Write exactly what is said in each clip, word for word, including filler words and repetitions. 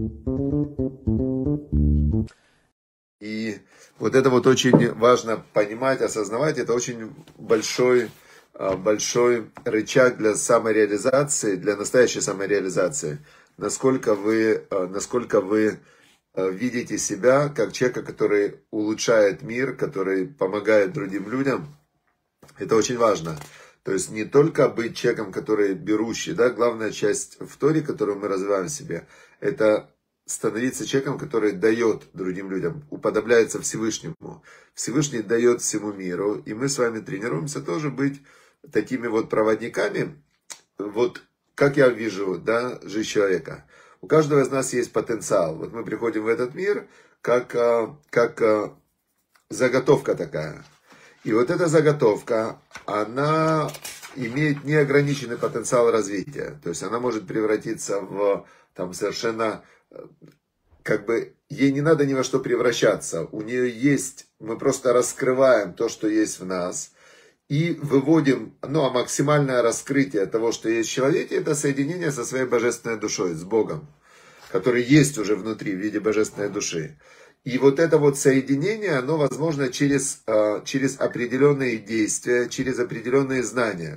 И вот это вот очень важно понимать, осознавать. Это очень большой, большой рычаг для самореализации, для настоящей самореализации. Насколько вы, насколько вы видите себя как человека, который улучшает мир, который помогает другим людям. Это очень важно. То есть не только быть человеком, который берущий, да, главная часть в Торе, которую мы развиваем в себе, это становиться человеком, который дает другим людям, уподобляется Всевышнему. Всевышний дает всему миру, и мы с вами тренируемся тоже быть такими вот проводниками, вот как я вижу, да, жизнь человека. У каждого из нас есть потенциал. Вот мы приходим в этот мир, как, как заготовка такая. И вот эта заготовка, она имеет неограниченный потенциал развития. То есть она может превратиться в там совершенно, как бы, ей не надо ни во что превращаться. У нее есть, мы просто раскрываем то, что есть в нас. И выводим, ну, а максимальное раскрытие того, что есть в человеке, это соединение со своей божественной душой, с Богом, который есть уже внутри в виде божественной души. И вот это вот соединение, оно возможно через, через определенные действия, через определенные знания.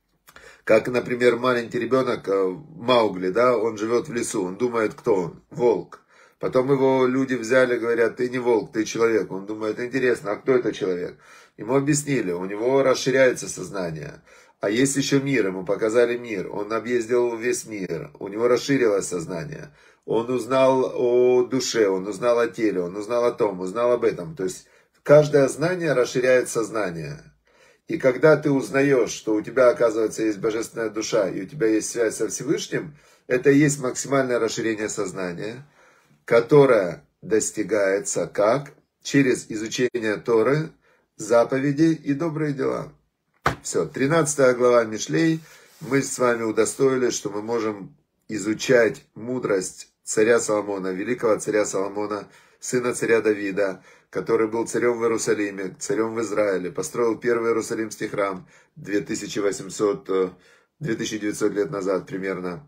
Как, например, маленький ребенок Маугли, да, он живет в лесу, он думает, кто он? Волк. Потом его люди взяли, говорят, ты не волк, ты человек. Он думает, интересно, а кто это человек? Ему объяснили, у него расширяется сознание. А есть еще мир, ему показали мир. Он объездил весь мир, у него расширилось сознание. Он узнал о душе, он узнал о теле, он узнал о том, узнал об этом. То есть каждое знание расширяет сознание. И когда ты узнаешь, что у тебя, оказывается, есть божественная душа, и у тебя есть связь со Всевышним, это и есть максимальное расширение сознания, которое достигается как? Через изучение Торы, заповедей и добрые дела. Все, тринадцатая глава Мишлей. Мы с вами удостоились, что мы можем изучать мудрость царя Соломона, великого царя Соломона, сына царя Давида, который был царем в Иерусалиме, царем в Израиле, построил первый Иерусалимский храм две тысячи восемьсот, две тысячи девятьсот лет назад примерно.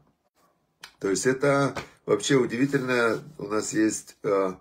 То есть это вообще удивительно, у нас есть,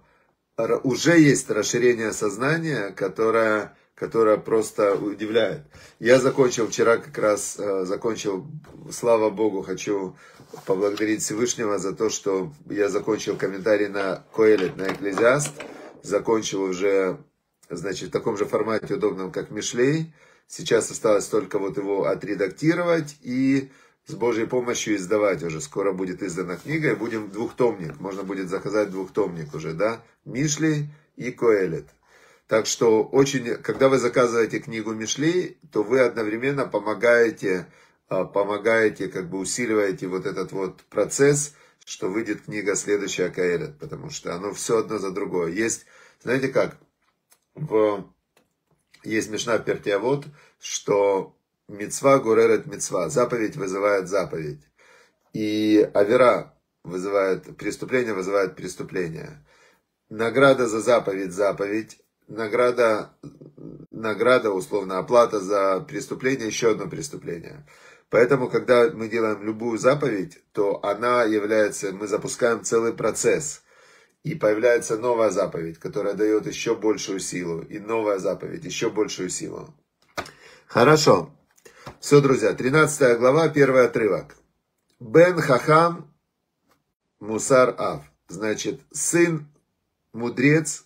уже есть расширение сознания, которое, которое просто удивляет. Я закончил вчера как раз, закончил, слава Богу, хочу поблагодарить Всевышнего за то, что я закончил комментарий на Коэлет, на Экклезиаст, закончил уже, значит, в таком же формате удобном, как Мишлей. Сейчас осталось только вот его отредактировать и с Божьей помощью издавать уже. Скоро будет издана книга, и будем двухтомник. Можно будет заказать двухтомник уже, да? Мишлей и Коэлет. Так что очень, когда вы заказываете книгу Мишлей, то вы одновременно помогаете, помогаете, как бы усиливаете вот этот вот процесс, что выйдет книга следующая Коэлет, потому что оно все одно за другое. Есть, знаете как, в, есть Мишна в Перкей Авот, что мицва гуререт мицва, заповедь вызывает заповедь. И авера вызывает, преступление вызывает преступление. Награда за заповедь, заповедь. Награда, награда, условно, оплата за преступление, еще одно преступление. Поэтому, когда мы делаем любую заповедь, то она является, мы запускаем целый процесс. И появляется новая заповедь, которая дает еще большую силу. И новая заповедь, еще большую силу. Хорошо. Все, друзья, тринадцатая глава, первый отрывок. Бен хахам мусар ав. Значит, сын мудрец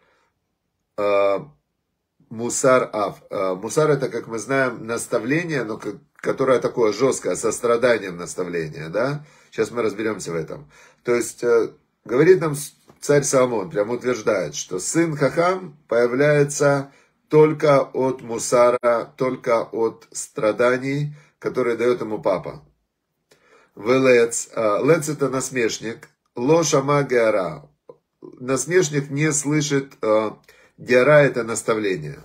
э, мусар ав. Э, мусар это, как мы знаем, наставление, но как, которое такое жесткое, со страданием наставление, да? Сейчас мы разберемся в этом. То есть, э, говорит нам царь Соломон, прям утверждает, что сын хахам появляется только от мусара, только от страданий, которые дает ему папа. Велец, лец это насмешник, ло шама геара. Насмешник не слышит, геара это наставление.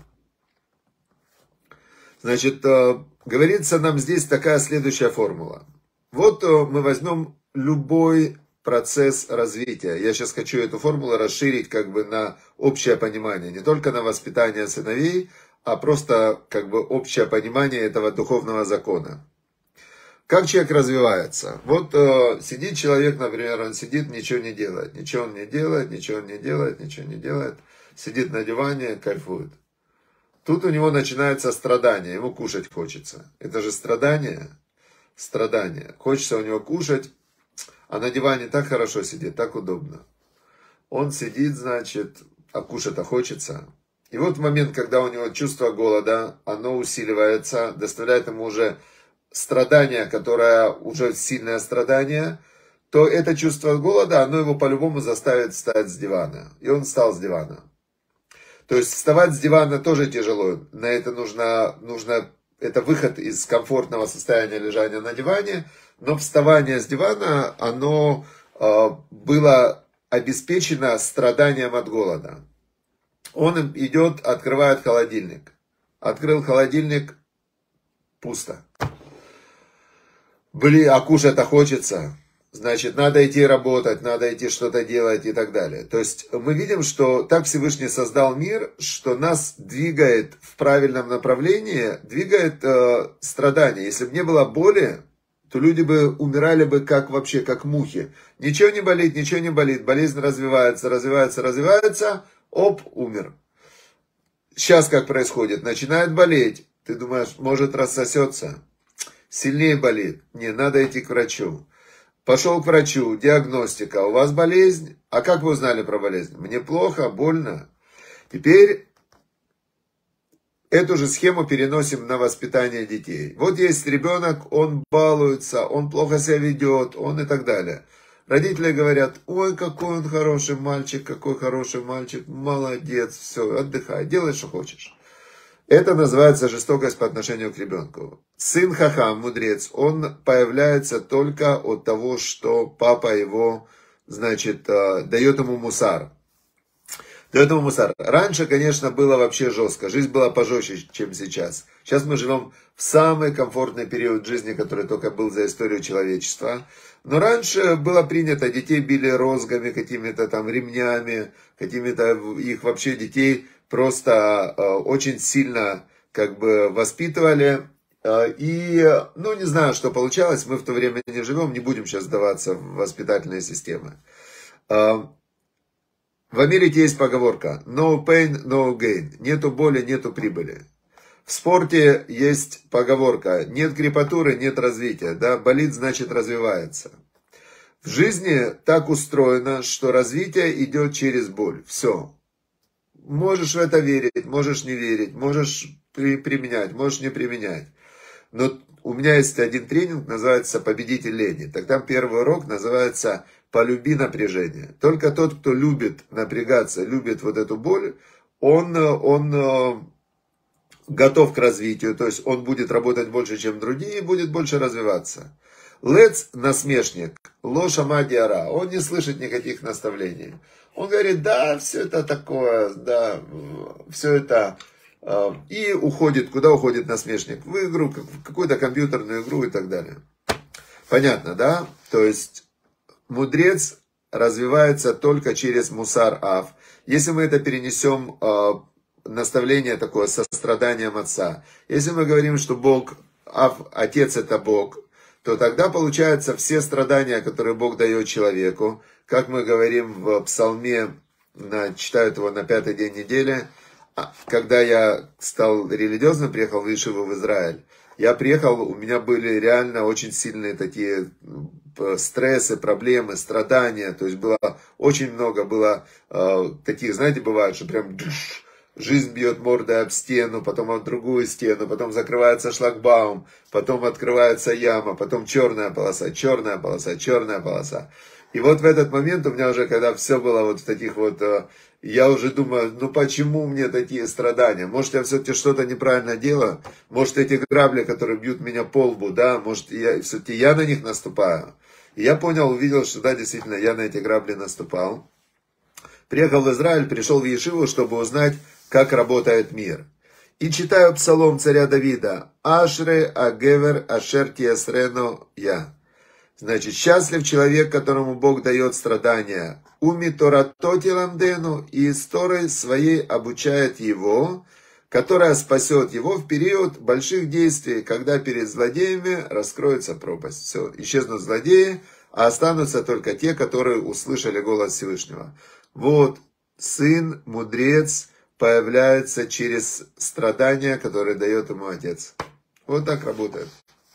Значит, говорится нам здесь такая следующая формула. Вот мы возьмем любой процесс развития. Я сейчас хочу эту формулу расширить как бы на общее понимание. Не только на воспитание сыновей, а просто как бы общее понимание этого духовного закона. Как человек развивается? Вот э, сидит человек, например, он сидит, ничего не делает. Ничего он не делает, ничего он не делает, ничего не делает. Сидит на диване, кайфует. Тут у него начинается страдание, ему кушать хочется. Это же страдание. Страдание. Хочется у него кушать, а на диване так хорошо сидит, так удобно. Он сидит, значит, а кушать-то хочется. И вот в момент, когда у него чувство голода, оно усиливается, доставляет ему уже страдание, которое уже сильное страдание, то это чувство голода, оно его по-любому заставит встать с дивана. И он встал с дивана. То есть вставать с дивана тоже тяжело. На это нужно, нужно, это выход из комфортного состояния лежания на диване. Но вставание с дивана, оно э, было обеспечено страданием от голода. Он идет, открывает холодильник. Открыл холодильник, пусто. Блин, а кушать-то хочется. Значит, надо идти работать, надо идти что-то делать и так далее. То есть мы видим, что так Всевышний создал мир, что нас двигает в правильном направлении, двигает э, страдания. Если бы не было боли, то люди бы умирали бы как вообще, как мухи. Ничего не болит, ничего не болит, болезнь развивается, развивается, развивается, оп, умер. Сейчас как происходит? Начинает болеть, ты думаешь, может рассосется, сильнее болит, не, надо идти к врачу. Пошел к врачу, диагностика, у вас болезнь, а как вы узнали про болезнь? Мне плохо, больно. Теперь эту же схему переносим на воспитание детей. Вот есть ребенок, он балуется, он плохо себя ведет, он и так далее. Родители говорят, ой, какой он хороший мальчик, какой хороший мальчик, молодец, все, отдыхай, делай, что хочешь. Это называется жестокость по отношению к ребенку. Сын хахам, мудрец, он появляется только от того, что папа его, значит, дает ему мусар. Дает ему мусар. Раньше, конечно, было вообще жестко. Жизнь была пожестче, чем сейчас. Сейчас мы живем в самый комфортный период жизни, который только был за историю человечества. Но раньше было принято, детей били розгами, какими-то там ремнями, какими-то их вообще детей просто э, очень сильно как бы воспитывали. Э, и, ну, не знаю, что получалось, мы в то время не живем, не будем сейчас сдаваться в воспитательные системы. Э, в Америке есть поговорка no pain, no gain. Нету боли, нету прибыли. В спорте есть поговорка нет крепатуры, нет развития. Да? Болит, значит развивается. В жизни так устроено, что развитие идет через боль. Все. Можешь в это верить, можешь не верить, можешь при, применять, можешь не применять. Но у меня есть один тренинг, называется «Победитель лени». Так там первый урок называется «Полюби напряжение». Только тот, кто любит напрягаться, любит вот эту боль, он, он готов к развитию, то есть он будет работать больше, чем другие, и будет больше развиваться. Лец – насмешник, лоша мадиара, он не слышит никаких наставлений. Он говорит, да, все это такое, да, все это, э, и уходит, куда уходит насмешник? В игру, в какую-то компьютерную игру и так далее. Понятно, да? То есть, мудрец развивается только через мусар ав. Если мы это перенесем, э, наставление такое, состраданием отца. Если мы говорим, что Бог, ав, отец это Бог, то тогда получается все страдания, которые Бог дает человеку, как мы говорим в псалме, на, читают его на пятый день недели, когда я стал религиозным, приехал в Ешиву в Израиль, я приехал, у меня были реально очень сильные такие стрессы, проблемы, страдания, то есть было очень много, было э, таких, знаете, бывает, что прям дыш, жизнь бьет мордой об стену, потом об другую стену, потом закрывается шлагбаум, потом открывается яма, потом черная полоса, черная полоса, черная полоса. И вот в этот момент у меня уже, когда все было вот в таких вот, я уже думаю, ну почему мне такие страдания? Может, я все-таки что-то неправильно делаю? Может, эти грабли, которые бьют меня по лбу, да, может, я, все-таки я на них наступаю? И я понял, увидел, что да, действительно, я на эти грабли наступал. Приехал в Израиль, пришел в Ешиву, чтобы узнать, как работает мир. И читаю псалом царя Давида. Ашре агевер ашер тиасрено я. Значит, счастлив человек, которому Бог дает страдания. Уми торато тиламдену, и из Торы своей обучает его. которая спасет его в период больших действий, когда перед злодеями раскроется пропасть. Все, исчезнут злодеи, а останутся только те, которые услышали голос Всевышнего. Вот, сын, мудрец, появляется через страдания, которые дает ему отец. Вот так работает.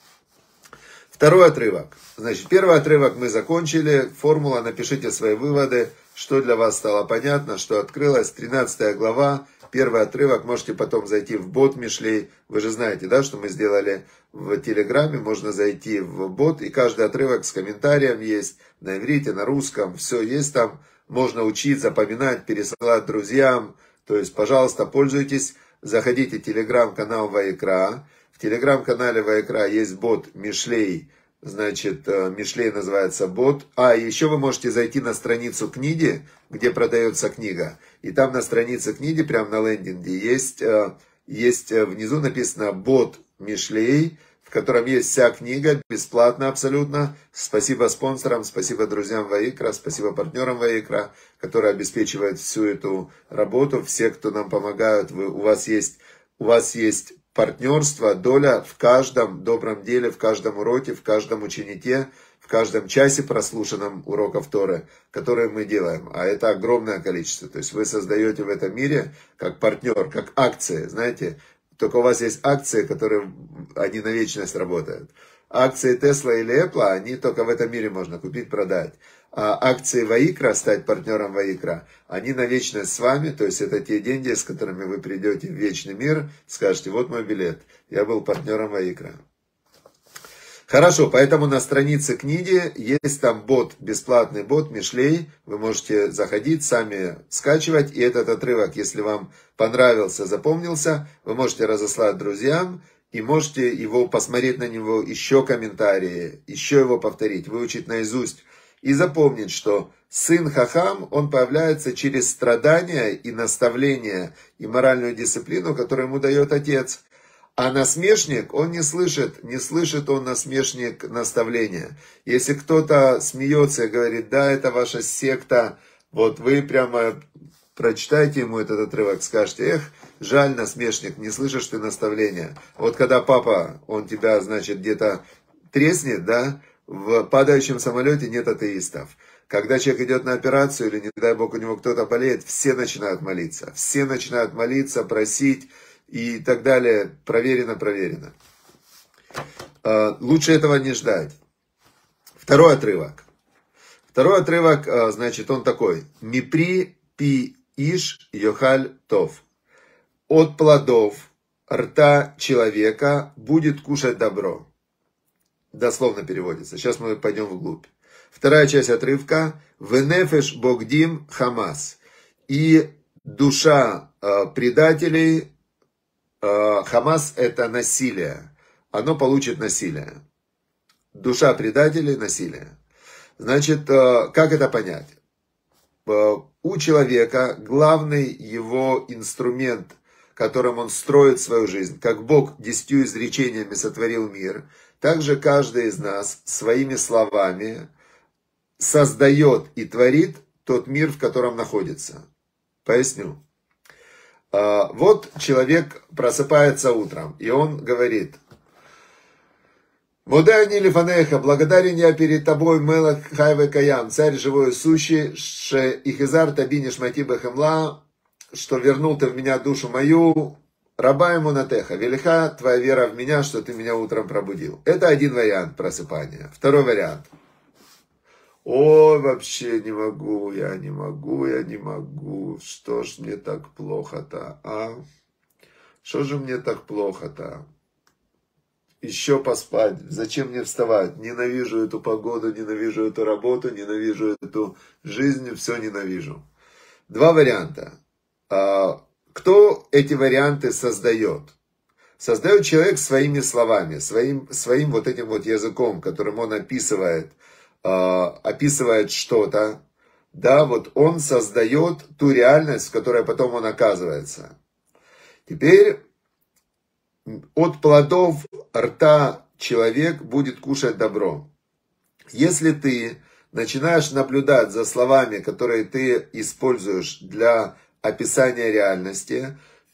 Второй отрывок. Значит, первый отрывок мы закончили. Формула, напишите свои выводы, что для вас стало понятно, что открылось. тринадцатая глава, первый отрывок. Можете потом зайти в бот Мишлей. Вы же знаете, да, что мы сделали в Телеграме. Можно зайти в бот, и каждый отрывок с комментарием есть. На иврите, на русском, все есть там. Можно учить, запоминать, пересылать друзьям. То есть, пожалуйста, пользуйтесь. Заходите в телеграм-канал Ваикра. В телеграм-канале Ваикра есть бот Мишлей. Значит, Мишлей называется бот. А, еще вы можете зайти на страницу книги, где продается книга. И там на странице книги, прямо на лендинге, есть, есть внизу написано бот Мишлей, в котором есть вся книга, бесплатно абсолютно. Спасибо спонсорам, спасибо друзьям Ваикра, спасибо партнерам Ваикра, которые обеспечивают всю эту работу. Все, кто нам помогают, вы, у вас есть, у вас есть партнерство, доля в каждом добром деле, в каждом уроке, в каждом ученике, в каждом часе прослушанном уроков Торы, которые мы делаем. А это огромное количество. То есть вы создаете в этом мире как партнер, как акции, знаете. Только у вас есть акции, которые, они на вечность работают. Акции Tesla или Apple, они только в этом мире можно купить, продать. А акции Ваикра, стать партнером Ваикра, они на вечность с вами, то есть это те деньги, с которыми вы придете в вечный мир, скажете, вот мой билет, я был партнером Ваикра. Хорошо, поэтому на странице книги есть там бот, бесплатный бот Мишлей, вы можете заходить, сами скачивать, и этот отрывок, если вам понравился, запомнился, вы можете разослать друзьям, и можете его посмотреть на него, еще комментарии, еще его повторить, выучить наизусть. И запомнить, что сын Хахам, он появляется через страдания и наставления, и моральную дисциплину, которую ему дает отец. А насмешник, он не слышит, не слышит он насмешник наставления. Если кто-то смеется и говорит, да, это ваша секта, вот вы прямо прочитайте ему этот отрывок, скажете, эх, жаль, насмешник, не слышишь ты наставления. Вот когда папа, он тебя, значит, где-то треснет, да, в падающем самолете нет атеистов. Когда человек идет на операцию, или, не дай бог, у него кто-то болеет, все начинают молиться. Все начинают молиться, просить и так далее. Проверено, проверено. Лучше этого не ждать. Второй отрывок. Второй отрывок, значит, он такой. Мипри пи иш йохаль тов. От плодов рта человека будет кушать добро. Дословно переводится. Сейчас мы пойдем вглубь. Вторая часть отрывка. Венефеш богдим хамас. И душа э, предателей. Э, хамас это насилие. Оно получит насилие. Душа предателей насилие. Значит, э, как это понять? Э, у человека главный его инструмент, которым он строит свою жизнь. Как Бог десятью изречениями сотворил мир. Также каждый из нас своими словами создает и творит тот мир, в котором находится. Поясню. Вот человек просыпается утром, и он говорит, «Модани лифанеха, благодарен я перед тобой, Мелах Хайве Каям, царь живой и сущий, ше ихизар табини шмати бехемла, что вернул ты в меня душу мою, раба ему натеха, велика твоя вера в меня, что ты меня утром пробудил». Это один вариант просыпания. Второй вариант. Ой, вообще не могу, я не могу, я не могу. Что ж мне так плохо-то, а? Что же мне так плохо-то? Еще поспать. Зачем мне вставать? Ненавижу эту погоду, ненавижу эту работу, ненавижу эту жизнь, все ненавижу. Два варианта. Кто эти варианты создает? Создает человек своими словами, своим, своим вот этим вот языком, которым он описывает, описывает что-то. Да, вот он создает ту реальность, в которой потом он оказывается. Теперь от плодов рта человек будет кушать добро. Если ты начинаешь наблюдать за словами, которые ты используешь для описания реальности, то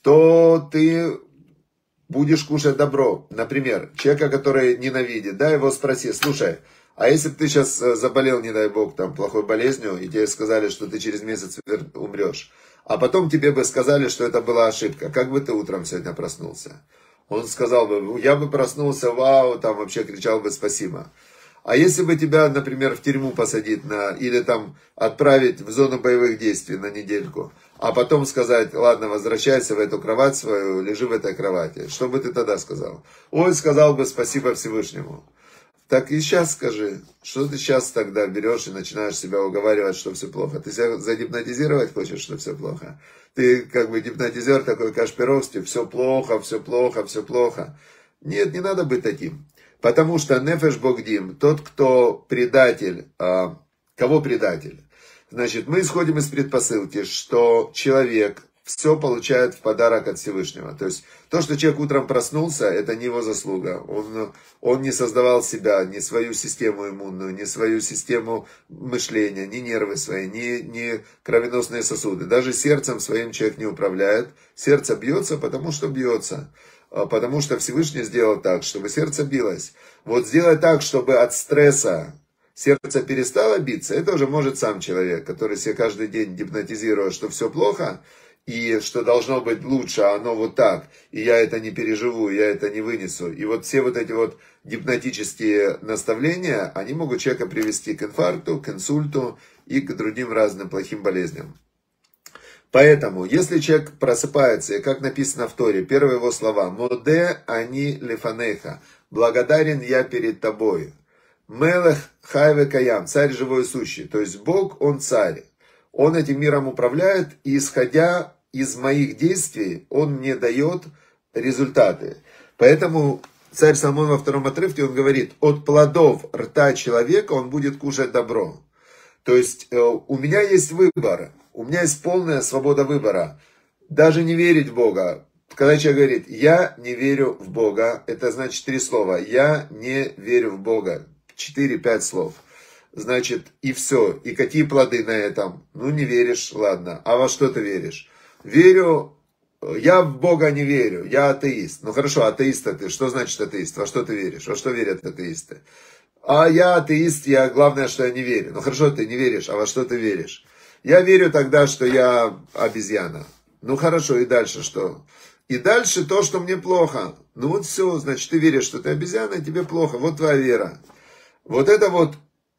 то ты будешь кушать добро. Например, человека, который ненавидит, да, его спроси, слушай, а если бы ты сейчас заболел, не дай бог, там, плохой болезнью, и тебе сказали, что ты через месяц умрешь, а потом тебе бы сказали, что это была ошибка, как бы ты утром сегодня проснулся? Он сказал бы, я бы проснулся, вау, там вообще кричал бы спасибо. А если бы тебя, например, в тюрьму посадить на, или там отправить в зону боевых действий на недельку, а потом сказать, ладно, возвращайся в эту кровать свою, лежи в этой кровати, что бы ты тогда сказал? Ой, сказал бы спасибо Всевышнему. Так и сейчас скажи, что ты сейчас тогда берешь и начинаешь себя уговаривать, что все плохо? Ты себя загипнотизировать хочешь, что все плохо? Ты как бы гипнотизер такой Кашпировский, все плохо, все плохо, все плохо. Нет, не надо быть таким. Потому что нефеш богдим, тот, кто предатель, а, кого предатель? Значит, мы исходим из предпосылки, что человек все получает в подарок от Всевышнего. То есть, то, что человек утром проснулся, это не его заслуга. Он, он не создавал себя, ни свою систему иммунную, ни свою систему мышления, ни нервы свои, ни, ни кровеносные сосуды. Даже сердцем своим человек не управляет. Сердце бьется, потому что бьется. Потому что Всевышний сделал так, чтобы сердце билось. Вот сделать так, чтобы от стресса сердце перестало биться, это уже может сам человек, который себе каждый день гипнотизирует, что все плохо, и что должно быть лучше, а оно вот так, и я это не переживу, я это не вынесу. И вот все вот эти вот гипнотические наставления, они могут человека привести к инфаркту, к инсульту и к другим разным плохим болезням. Поэтому, если человек просыпается, и как написано в Торе, первые его слова, «Моде ани лефанеха», «Благодарен я перед тобой». «Мелех хайве каям», «Царь живой и сущий». То есть Бог, Он царь. Он этим миром управляет, и исходя из моих действий, Он мне дает результаты. Поэтому царь Соломон во втором отрывке, он говорит, «От плодов рта человека он будет кушать добро». То есть у меня есть выбор. У меня есть полная свобода выбора. Даже не верить в Бога. Когда человек говорит, я не верю в Бога, это значит три слова. Я не верю в Бога. Четыре-пять слов. Значит, и все. И какие плоды на этом? Ну, не веришь, ладно. А во что ты веришь? Верю, я в Бога не верю. Я атеист. Ну, хорошо, атеист ты. Что значит атеист? Во что ты веришь? Во что верят атеисты? А я атеист, я, главное, что я не верю. Ну, хорошо, ты не веришь, а во что ты веришь? Я верю тогда, что я обезьяна. Ну хорошо, и дальше что? И дальше то, что мне плохо. Ну вот все, значит, ты веришь, что ты обезьяна, и тебе плохо. Вот твоя вера. Вот это вот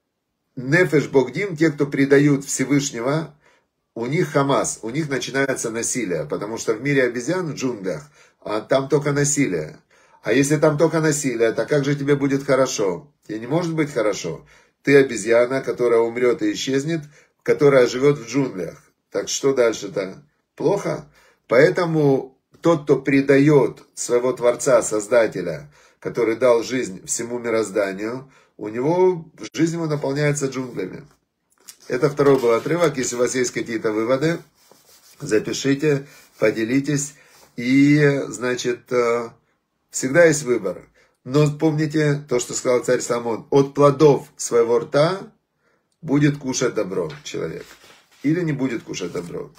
нефеш богдим, те, кто предают Всевышнего, у них хамас, у них начинается насилие. Потому что в мире обезьян, в джунглях, а там только насилие. А если там только насилие, то как же тебе будет хорошо? Тебе не может быть хорошо. Ты обезьяна, которая умрет и исчезнет, которая живет в джунглях. Так что дальше-то? Плохо? Поэтому тот, кто предает своего Творца, Создателя, который дал жизнь всему мирозданию, у него жизнь его наполняется джунглями. Это второй был отрывок. Если у вас есть какие-то выводы, запишите, поделитесь. И, значит, всегда есть выбор. Но помните то, что сказал царь Соломон. От плодов своего рта будет кушать добро человек. Или не будет кушать добро.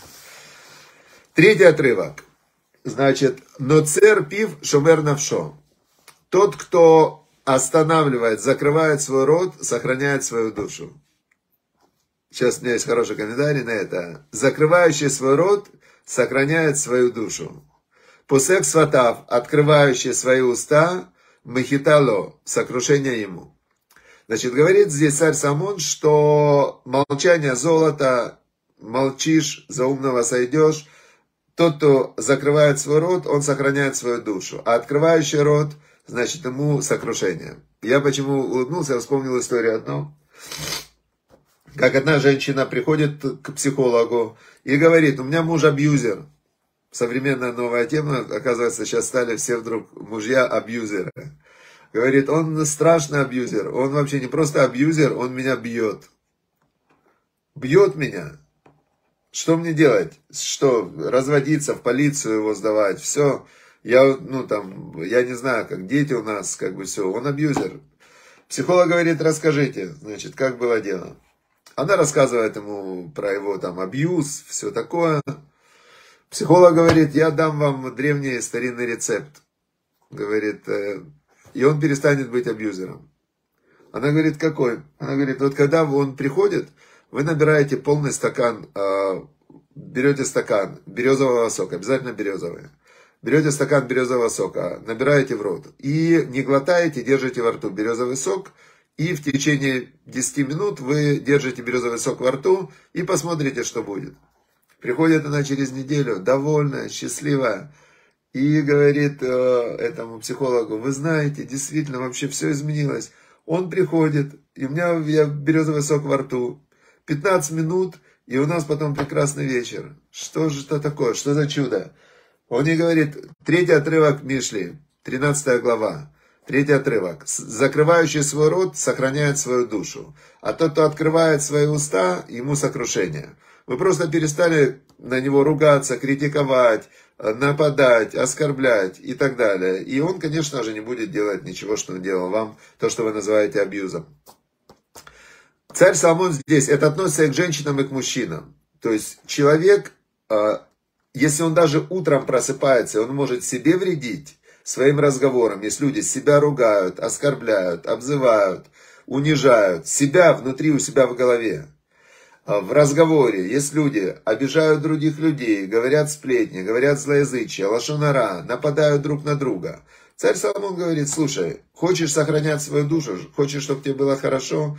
Третий отрывок. Значит, ноцер пив шомер навшо. Тот, кто останавливает, закрывает свой рот, сохраняет свою душу. Сейчас у меня есть хороший комментарий на это. Закрывающий свой рот, сохраняет свою душу. Посек сватав, открывающий свои уста, махитало, сокрушение ему. Значит, говорит здесь царь Соломон, что молчание золота, молчишь, за умного сойдешь. Тот, кто закрывает свой рот, он сохраняет свою душу. А открывающий рот, значит, ему сокрушение. Я почему улыбнулся, вспомнил историю одну. Как одна женщина приходит к психологу и говорит, у меня муж абьюзер. Современная новая тема, оказывается, сейчас стали все вдруг мужья абьюзеры. Говорит, он страшный абьюзер. Он вообще не просто абьюзер, он меня бьет. Бьет меня. Что мне делать? Что, разводиться, в полицию его сдавать? Все. Я, ну там, я не знаю, как дети у нас, как бы все. Он абьюзер. Психолог говорит, расскажите, значит, как было дело. Она рассказывает ему про его там абьюз, все такое. Психолог говорит, я дам вам древний старинный рецепт. Говорит, и он перестанет быть абьюзером. Она говорит, какой? Она говорит, вот когда он приходит, вы набираете полный стакан, берете стакан березового сока, обязательно березовый. Берете стакан березового сока, набираете в рот и не глотаете, держите во рту березовый сок. И в течение десяти минут вы держите березовый сок во рту и посмотрите, что будет. Приходит она через неделю, довольная, счастливая, и говорит э, этому психологу, вы знаете, действительно, вообще все изменилось. Он приходит, и у меня я березовый сок во рту, пятнадцать минут, и у нас потом прекрасный вечер. Что же это такое, что за чудо? Он ей говорит, третий отрывок Мишли, тринадцатая глава. Третий отрывок. Закрывающий свой рот сохраняет свою душу. А тот, кто открывает свои уста, ему сокрушение. Вы просто перестали на него ругаться, критиковать, нападать, оскорблять и так далее. И он, конечно же, не будет делать ничего, что он делал вам, то, что вы называете абьюзом. Царь Соломон здесь, это относится и к женщинам, и к мужчинам. То есть человек, если он даже утром просыпается, он может себе вредить своим разговором, если люди себя ругают, оскорбляют, обзывают, унижают, себя внутри у себя в голове. В разговоре, если люди обижают других людей, говорят сплетни, говорят злоязычие, лашон ара, нападают друг на друга. Царь Соломон говорит, слушай, хочешь сохранять свою душу, хочешь, чтобы тебе было хорошо,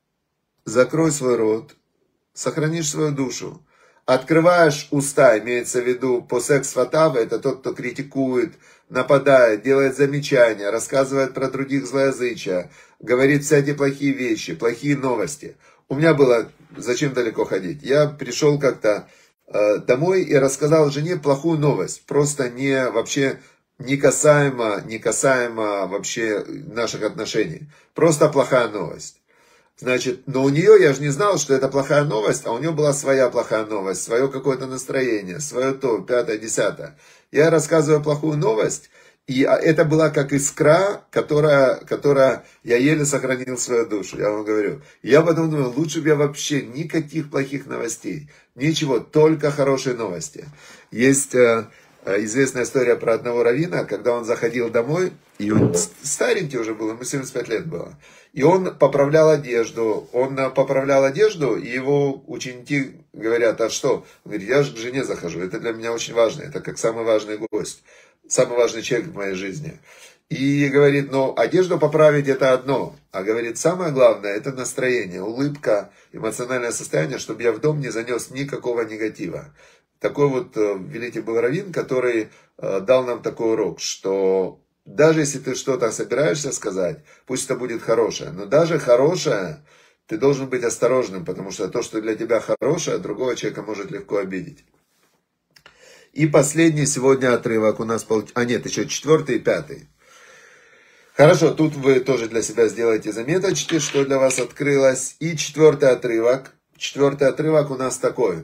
закрой свой рот, сохранишь свою душу. Открываешь уста, имеется в виду посек сватава, это тот, кто критикует, нападает, делает замечания, рассказывает про других злоязычия, говорит всякие плохие вещи, плохие новости. У меня было, зачем далеко ходить, я пришел как-то э, домой и рассказал жене плохую новость, просто не вообще не касаемо, не касаемо вообще наших отношений, просто плохая новость. Значит, но у нее, я же не знал, что это плохая новость, а у нее была своя плохая новость, свое какое-то настроение, свое то, пятое, десятое. Я рассказываю плохую новость, и это была как искра, которая, которая я еле сохранил свою душу, я вам говорю. Я потом думаю, лучше бы я вообще никаких плохих новостей, ничего, только хорошие новости. Есть э, известная история про одного раввина, когда он заходил домой, и он старенький уже был, ему семьдесят пять лет было. И он поправлял одежду, он поправлял одежду, и его ученики говорят, а что? Он говорит, я же к жене захожу, это для меня очень важно, это как самый важный гость, самый важный человек в моей жизни. И говорит, ну, одежду поправить это одно, а говорит, самое главное, это настроение, улыбка, эмоциональное состояние, чтобы я в дом не занес никакого негатива. Такой вот великий был раввин, который дал нам такой урок, что даже если ты что-то собираешься сказать, пусть это будет хорошее, но даже хорошее, ты должен быть осторожным, потому что то, что для тебя хорошее, другого человека может легко обидеть. И последний сегодня отрывок у нас, получ... а нет, еще четвертый и пятый. Хорошо, тут вы тоже для себя сделаете заметочки, что для вас открылось. И четвертый отрывок, четвертый отрывок у нас такой.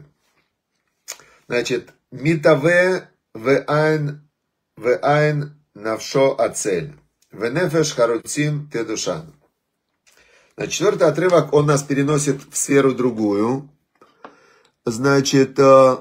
Значит, митаве веайн веайн навшо ацель. Венефеш харуцим тедушан. Значит, четвертый отрывок, он нас переносит в сферу другую. Значит,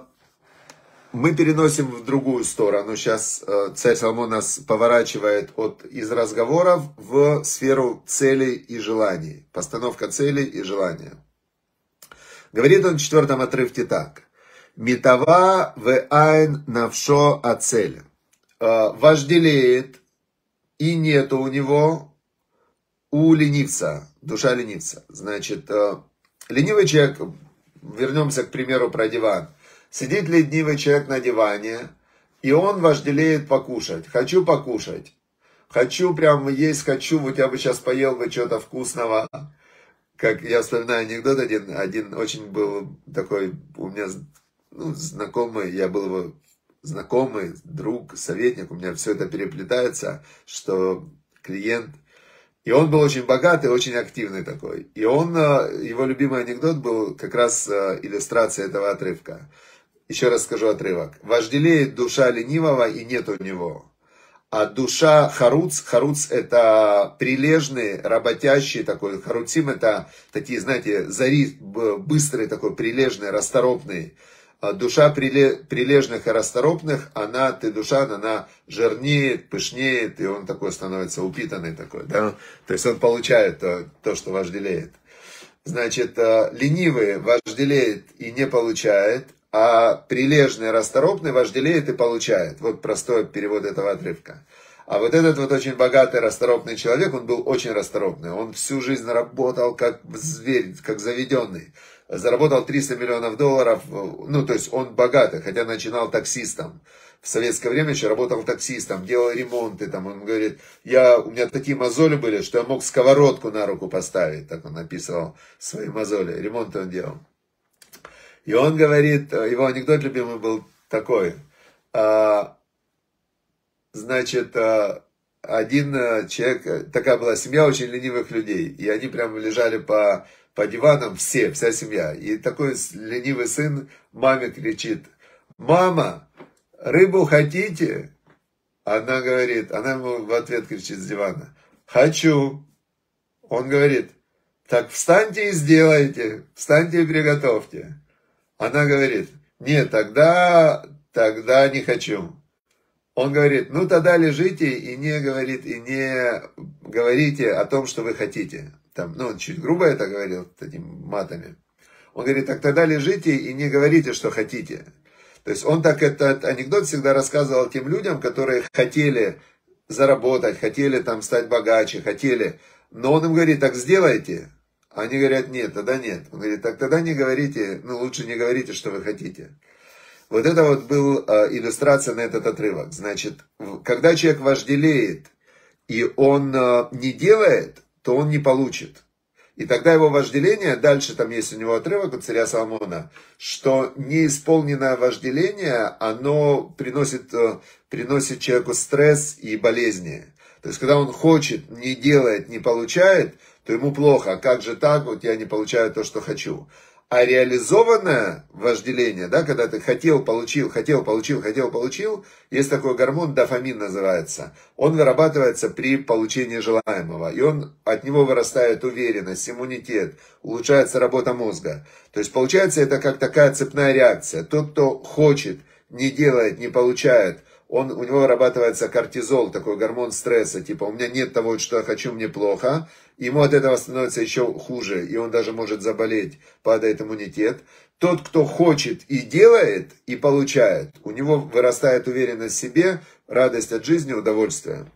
мы переносим в другую сторону. Сейчас царь Соломон нас поворачивает от, из разговоров в сферу целей и желаний. Постановка целей и желания. Говорит он в четвертом отрывке так. Митава веайн навшо ацель. Вожделеет, и нету у него, у ленивца, душа ленивца. Значит, ленивый человек, вернемся к примеру про диван. Сидит ленивый человек на диване, и он вожделеет покушать. Хочу покушать. Хочу прям есть, хочу, вот я бы сейчас поел бы что-то вкусного. Как я вспоминаю анекдот один, один очень был такой у меня ну, знакомый, я был его знакомый, друг, советник, у меня все это переплетается, что клиент, и он был очень богатый, очень активный такой. И он, его любимый анекдот был как раз иллюстрация этого отрывка. Еще раз скажу отрывок. Вожделеет душа ленивого, и нет у него. А душа харуц, харуц это прилежный, работящий такой, харуцим это такие, знаете, зари, быстрый такой, прилежный, расторопный. душа прилежных и расторопных, она, ты душа, она жирнеет, пышнеет, и он такой становится упитанный такой, да, то есть он получает то, то что вожделеет. Значит, ленивый вожделеет и не получает, а прилежный, расторопный вожделеет и получает. Вот простой перевод этого отрывка. А вот этот вот очень богатый, расторопный человек, он был очень расторопный. Он всю жизнь работал как зверь, как заведенный. Заработал триста миллионов долларов, ну, то есть он богатый, хотя начинал таксистом. В советское время еще работал таксистом, делал ремонты, там, он говорит, я, у меня такие мозоли были, что я мог сковородку на руку поставить, так он описывал свои мозоли, ремонт он делал. И он говорит, его анекдот любимый был такой, значит, один человек, такая была семья очень ленивых людей, и они прям лежали по... по диванам все, вся семья. И такой ленивый сын маме кричит, мама, рыбу хотите? Она говорит, она ему в ответ кричит с дивана, хочу. Он говорит, так встаньте и сделайте, встаньте и приготовьте. Она говорит, нет, тогда, тогда не хочу. Он говорит, ну тогда лежите и не, говорит, и не говорите о том, что вы хотите. Там, ну, он чуть грубо это говорил, такими матами. Он говорит, так тогда лежите и не говорите, что хотите. То есть он так этот анекдот всегда рассказывал тем людям, которые хотели заработать, хотели там стать богаче, хотели. Но он им говорит, так сделайте. Они говорят, нет, тогда нет. Он говорит, так тогда не говорите, ну лучше не говорите, что вы хотите. Вот это вот была иллюстрация на этот отрывок. Значит, когда человек вожделеет, и он не делает, то он не получит. И тогда его вожделение, дальше там есть у него отрывок у царя Соломона, что неисполненное вожделение, оно приносит, приносит человеку стресс и болезни. То есть, когда он хочет, не делает, не получает, то ему плохо. А как же так, вот я не получаю то, что хочу. А реализованное вожделение, да, когда ты хотел, получил, хотел, получил, хотел, получил, есть такой гормон, дофамин называется. Он вырабатывается при получении желаемого. И он, от него вырастает уверенность, иммунитет, улучшается работа мозга. То есть получается это как такая цепная реакция. Тот, кто хочет, не делает, не получает, он, у него вырабатывается кортизол, такой гормон стресса, типа у меня нет того, что я хочу, мне плохо. Ему от этого становится еще хуже, и он даже может заболеть, падает иммунитет. Тот, кто хочет и делает, и получает, у него вырастает уверенность в себе, радость от жизни, удовольствие.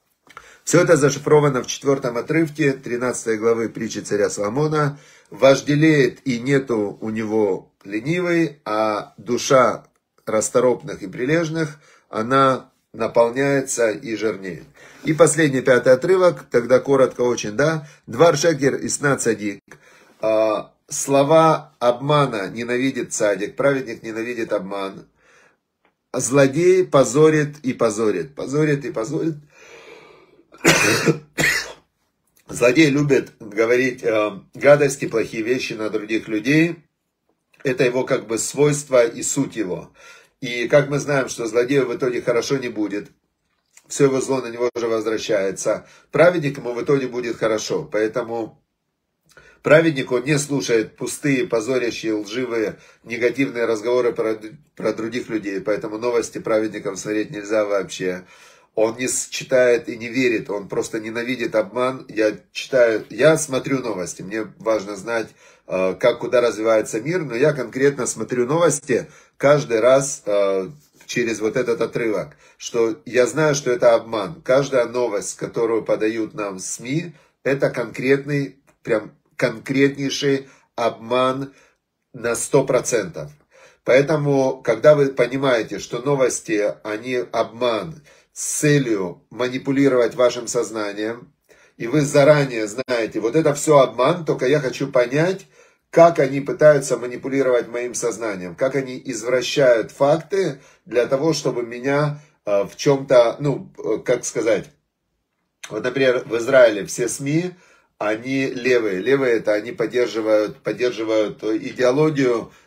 Все это зашифровано в четвертом отрывке тринадцатой главы притчи царя Соломона. Вожделеет и нету у него ленивый, а душа расторопных и прилежных, она наполняется и жирнеет. И последний, пятый отрывок, тогда коротко очень, да. Двар шекер и сна цадик. Слова обмана ненавидит цадик, праведник ненавидит обман. Злодей позорит и позорит, позорит и позорит. Злодей любит говорить гадости, плохие вещи на других людей. Это его как бы свойство и суть его. И как мы знаем, что злодею в итоге хорошо не будет, все его зло на него же возвращается, праведник ему в итоге будет хорошо. Поэтому праведник, он не слушает пустые, позорящие, лживые, негативные разговоры про, про других людей. Поэтому новости праведникам смотреть нельзя вообще. Он не читает и не верит, он просто ненавидит обман. Я читаю, я смотрю новости, мне важно знать, как, куда развивается мир, но я конкретно смотрю новости каждый раз через вот этот отрывок, что я знаю, что это обман. Каждая новость, которую подают нам СМИ, это конкретный, прям конкретнейший обман на сто процентов. Поэтому, когда вы понимаете, что новости, они обман с целью манипулировать вашим сознанием, и вы заранее знаете, вот это все обман, только я хочу понять, как они пытаются манипулировать моим сознанием, как они извращают факты для того, чтобы меня э, в чем-то, ну, э, как сказать, вот, например, в Израиле все СМИ, они левые. Левые это они поддерживают, поддерживают идеологию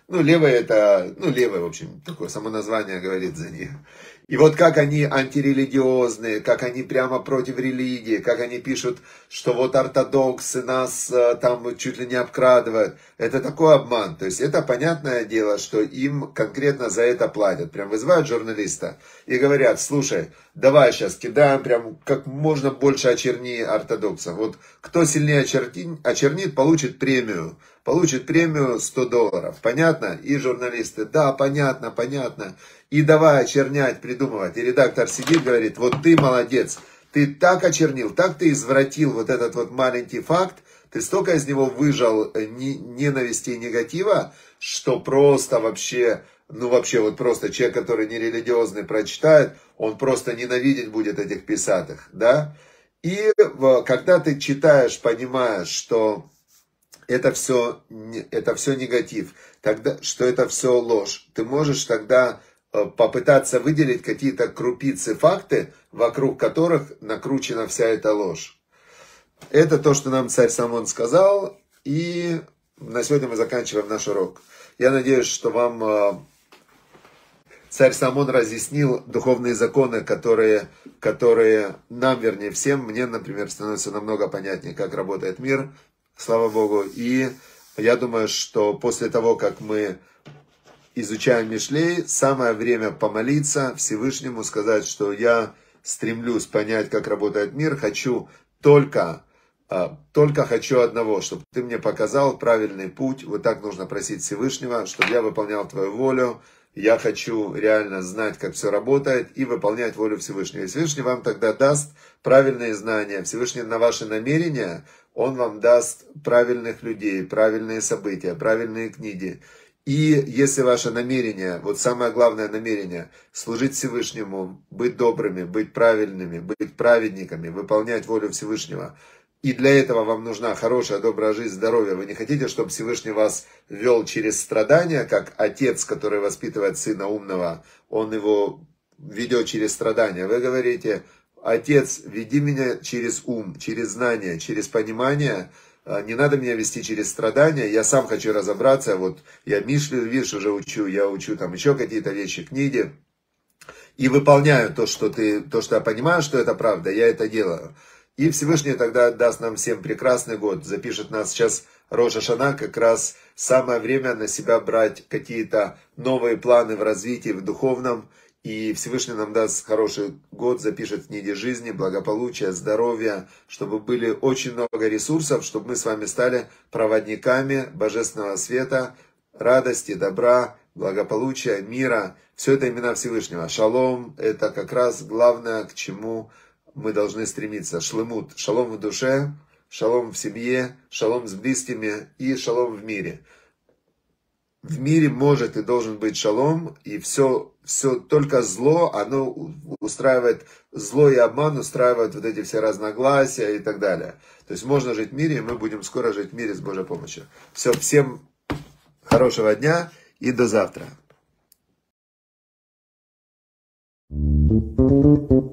Ну, левый это, ну, левый, в общем, такое само название говорит за них. И вот как они антирелигиозные, как они прямо против религии, как они пишут, что вот ортодоксы нас там чуть ли не обкрадывают. Это такой обман. То есть это понятное дело, что им конкретно за это платят. Прям вызывают журналиста и говорят: слушай, давай сейчас кидаем прям как можно больше очерни ортодоксов. Вот кто сильнее очернит, очернит, получит премию. Получит премию сто долларов. Понятно? И журналисты: да, понятно, понятно. И давай очернять, придумывать. И редактор сидит, говорит: вот ты молодец. Ты так очернил, так ты извратил вот этот вот маленький факт. Ты столько из него выжал ненависти и негатива, что просто вообще, ну вообще вот просто человек, который нерелигиозный, прочитает, он просто ненавидеть будет этих писатых, да? И когда ты читаешь, понимаешь, что это все, это все негатив, тогда, что это все ложь, ты можешь тогда попытаться выделить какие-то крупицы факты, вокруг которых накручена вся эта ложь. Это то, что нам царь Соломон сказал, и на сегодня мы заканчиваем наш урок. Я надеюсь, что вам царь Соломон разъяснил духовные законы, которые, которые нам, вернее всем, мне, например, становится намного понятнее, как работает мир, слава Богу. И я думаю, что после того, как мы изучаем Мишлей, самое время помолиться Всевышнему, сказать, что я стремлюсь понять, как работает мир, хочу только, только хочу одного, чтобы ты мне показал правильный путь. Вот так нужно просить Всевышнего, чтобы я выполнял твою волю. Я хочу реально знать, как все работает, и выполнять волю Всевышнего. И Всевышний вам тогда даст правильные знания. Всевышний на ваши намерения, он вам даст правильных людей, правильные события, правильные книги. И если ваше намерение, вот самое главное намерение, служить Всевышнему, быть добрыми, быть правильными, быть праведниками, выполнять волю Всевышнего, и для этого вам нужна хорошая, добрая жизнь, здоровье, вы не хотите, чтобы Всевышний вас вел через страдания, как отец, который воспитывает сына умного, он его ведет через страдания. Вы говорите: отец, веди меня через ум, через знание, через понимание. Не надо меня вести через страдания, я сам хочу разобраться, вот я Мишлю, видишь, уже учу, я учу там еще какие-то вещи, книги, и выполняю то, что ты, то, что я понимаю, что это правда, я это делаю. И Всевышний тогда даст нам всем прекрасный год, запишет нас сейчас Рош ха-Шана, как раз самое время на себя брать какие-то новые планы в развитии, в духовном. И Всевышний нам даст хороший год, запишет в книге жизни, благополучия, здоровья, чтобы были очень много ресурсов, чтобы мы с вами стали проводниками божественного света, радости, добра, благополучия, мира. Все это имена Всевышнего. Шалом – это как раз главное, к чему мы должны стремиться. Шлемут – шалом в душе, шалом в семье, шалом с близкими и шалом в мире. В мире может и должен быть шалом, и все, все только зло, оно устраивает, зло и обман устраивают вот эти все разногласия и так далее. То есть можно жить в мире, и мы будем скоро жить в мире с Божьей помощью. Все, всем хорошего дня и до завтра.